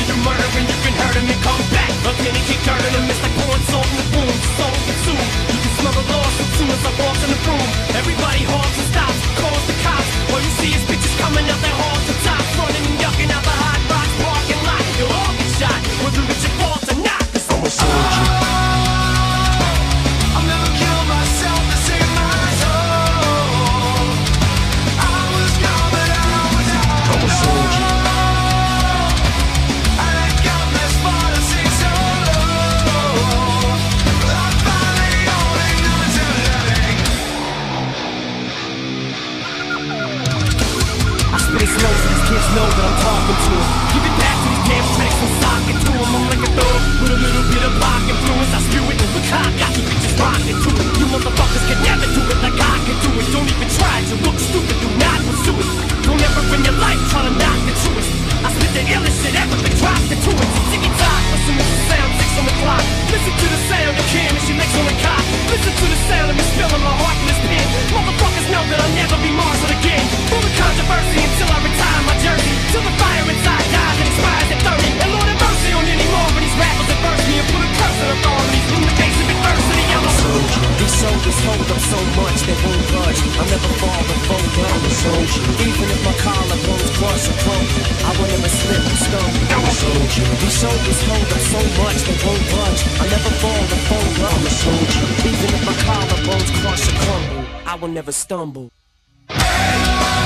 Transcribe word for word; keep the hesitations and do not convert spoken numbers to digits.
do murder when you can hurt him and come back again and keep turning him. It's like pouring salt in the wound, so consumed. You can smell the loss as soon as I walk in the room. Everybody honks and stops, calls the cops. All you see is bitches coming out their halls and tops, running and yucking out the hot box parking lot. You'll all get shot, whether it's your fault or not, 'cause I'm a soldier. I'll never kill myself to save my soul. I was young, but I was out. I'm a soldier. I ain't got this far to see so low. I'm finally holding on to living. I spit it slow so these kids know that I'm talking to them. Give it back to these damn tricks and sock it to them. I'm like a thug with a little bit of block influence. I spew it, look how I got you bitches rocking to it. You motherfuckers can never do it like I can do it. Don't even try to look stupid, do not pursue it. Don't ever in your life try to knock the truest. I spit the illest shit ever been dropped into it. Ticky tock, listen to the sound, six on the clock. Listen to the sound of Kim and she makes on the cop. Listen to the sound of me spilling my heart in this pen. Motherfuckers know that I'll never be marshaled again. Full of controversy until I retire my jersey. Till the fire inside dies and expires at thirty. And Lord have mercy on any more of these rappers that burst me and put a curse on authorities in the face of adversity. I'm a soldier. These soldiers hold up so much they won't budge. I'll never fall and fold down. I'm a soldier. Even if my collarbones cross or crumble, I will never slip and stumble. I'm a soldier. These soldiers hold up so much they won't budge. I'll never fall and fold down. I'm a soldier. Even if my collarbones cross or crumble, I will never stumble. Hey,